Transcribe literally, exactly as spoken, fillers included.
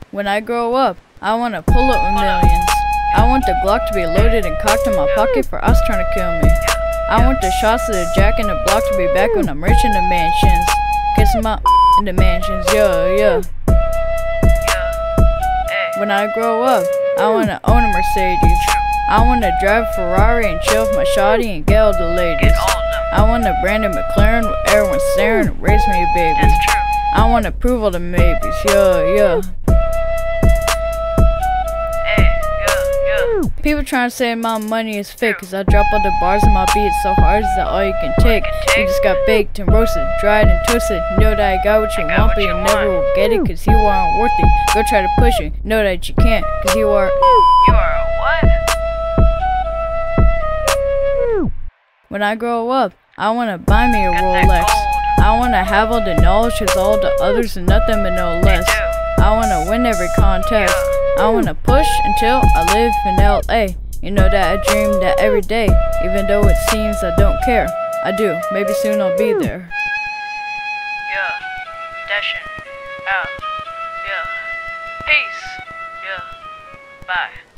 When I grow up, I wanna pull up with millions. I want the Glock to be loaded and cocked in my pocket for us trying to kill me. I want the shots of the Jack and the block to be back when I'm rich in the mansions. Kiss my in the mansions, yeah, yeah. When I grow up, I wanna own a Mercedes. I wanna drive a Ferrari and chill with my shawty and get all the ladies. I want a Brandon McLaren with everyone staring and raise me a baby. I wanna prove all the maybes, yeah, yeah. People trying to say my money is fake, cause I drop all the bars in my beats so hard is that all you can take. You just got baked and roasted, dried and twisted. Know that I got what you want, but you never will get it, cause you aren't worth it. Go try to push it, know that you can't, cause you are. You are a what? When I grow up, I wanna buy me a Rolex. I wanna have all the knowledge, cause all the others are nothing but no less. I wanna win every contest. I wanna push until I live in L A. You know that I dream that every day, even though it seems I don't care. I do, maybe soon I'll be there. Yeah, dashing out. Yeah, peace. Yeah, bye.